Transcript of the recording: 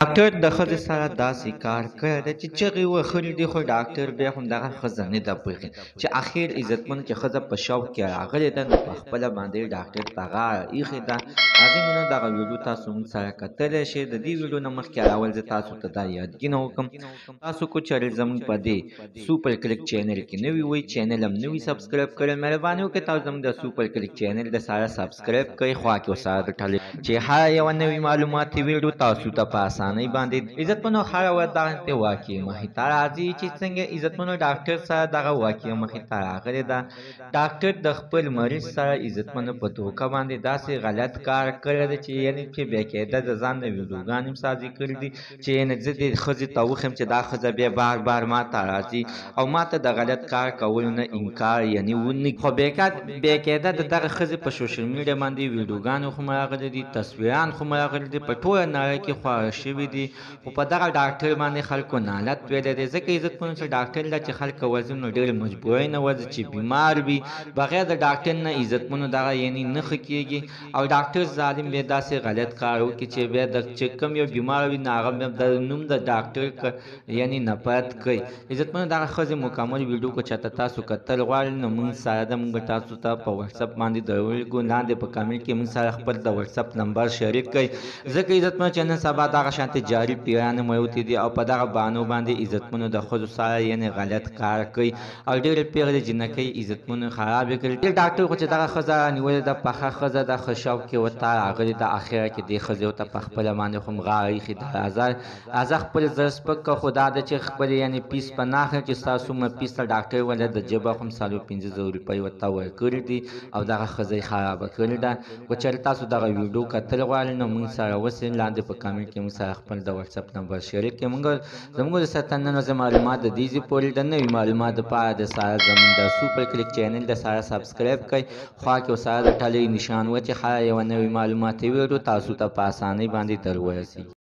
ډاکټر د ښځې سره داسې کار کړی دی چې چغې وهلې دي خو ډاکټر بیا هم دغه ښځه نه ده پوهېږي چې اخر عزتمنو چې ښځه په شوق کې راغلې ده نو په خپله باندې ډاکټر ته غاړه ایښې ده. راځئ نو دغه ویډیو تاسو موږ سره کتلی شئ. د دې ویډیو نه مخکې اول زه تاسو ته دا یادګینه وکړم تاسو کو چېرې زموږ په دې سوپر کلیک چینل کې نوي وئ چینل هم نوي سبسکرایب کړئ مهرباني وکړئ تاسو زموږ د سوپر کلیک چینل د سره سبسکرایب کړئ خوا کې ورسره ګټلې چې هر یوه نوې معلوماتي ویډیو تاسو ته په اسانۍ باندې عزتمنو هره ورځ دغه واقعي مخې ته راځي چې څنګه عزتمنو ډاکټر سره دغه واقعي مخې ته راغلې ده. ډاکټر د خپل مریض سره عزتمنو په دوکه باندې داسې غلط کار کړی دی چې یعنې چې بېقاعده د ځان نه ویډیوګانې هم سازي کړي دي چې یعنې زه دې ښځې ته وښیم چې دا ښځه بیا بار بار ما ته راځي او ما ته د غلط کار کولو نه انکار یعنې ونه خو بېقاعده د دغه ښځې په سوشل میډیا باندې ویډیوګانې خو راغلي دي تصویران خو راغلي دي په ټوله نړۍ کې خواره شوي دي خو په دغه ډاکټر باندې خلکو نالت ویلی دی ځکه عزتمنو چې ډاکټر له چې خلک ورځي نو ډېرې مجبورۍ نه ورځي چې بیمار وي بغیر د ډاکټر نه عزتمنو دغه یعنې نه ښه کېږي او ډاکټر ظالم بیا داسې غلط کار وکړي چې بیا د چې کوم یو بیمار وي نو هغه بیا د نوم د ډاکټر یعنې نفرت کوي. عزتمنو دغه ښځې مکمل ویډیو که چاته تاسو کتل غواړئ نو موږ سره ده موږ تاسو ته په وټساپ باندې درولږو لاندې په کامنټ کې موږ سره خپل د وټساپ نمبر شریک کړئ ځکه عزتمنو چې نن سبا دغه شانتې جاري پیران موتې دي او په دغه بانو باندې عزتمنو د ښځو سره یعنې غلط کار کوي او ډېرې پیغلې جنکۍ عزتمنو خرابې کړي. ډېر ډاکټر خو چې دغه ښځه نیولې ده پخه ښځه ده ښه شوق کې ورته راغلې ده اخره کې دې ښځې ورته په خپله باندې خو هم غاړه ایښې ده راځه خپل زړه سپک کړه خو دا ده چې خپل یعنې پیس په نه اخلي چې ستا څومره پیس ته ډاکټر ولې د جیبه خو هم 500 روپۍ ورته ورکړي دي او دغه ښځه یې خرابه کړې ده. که چېرې تاسو دغه ویډیو کتل غواړئ نو موږ سره اوسئ لاندې په کامنټ کې موږ سره خپل د وټساپ نمبر شریک کړئ. زموږ د سره نن ورځې معلومات د دې ځای پورې د نوي معلومات دپاره د سره زموږ د سوپر کلیک چینل د سره سبسکرایب کړئ خوا کې ورسره د ټلۍ نشان و چې هره یوه نوې معلوماتي ویډیو تاسو ته په اسانۍ باندې در ورسېږي.